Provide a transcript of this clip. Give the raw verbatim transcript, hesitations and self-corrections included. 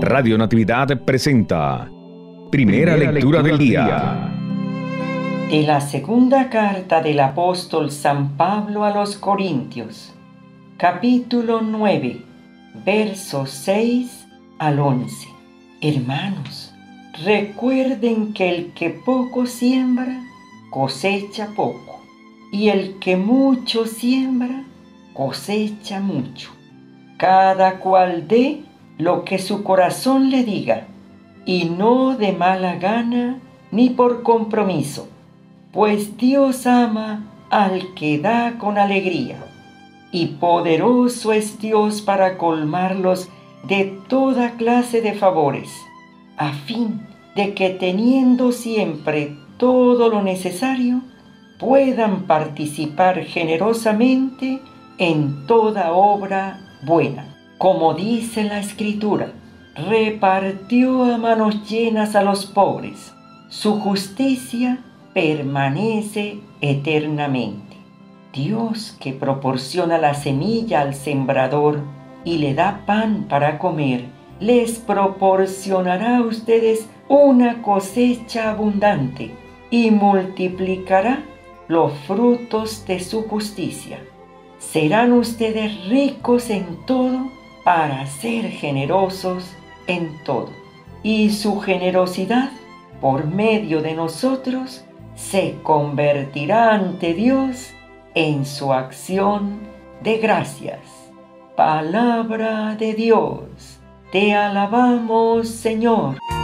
Radio Natividad presenta Primera, Primera lectura, lectura del día. De la segunda carta del apóstol San Pablo a los Corintios, capítulo nueve, versos seis al once. Hermanos, recuerden que el que poco siembra, cosecha poco, y el que mucho siembra, cosecha mucho. Cada cual dé lo que su corazón le diga, y no de mala gana ni por compromiso, pues Dios ama al que da con alegría, y poderoso es Dios para colmarlos de toda clase de favores, a fin de que teniendo siempre todo lo necesario, puedan participar generosamente en toda obra buena. Como dice la Escritura, repartió a manos llenas a los pobres, su justicia permanece eternamente. Dios, que proporciona la semilla al sembrador y le da pan para comer, les proporcionará a ustedes una cosecha abundante y multiplicará los frutos de su justicia. Serán ustedes ricos en todo para ser generosos en todo. Y su generosidad, por medio de nosotros, se convertirá ante Dios en su acción de gracias. Palabra de Dios. Te alabamos, Señor.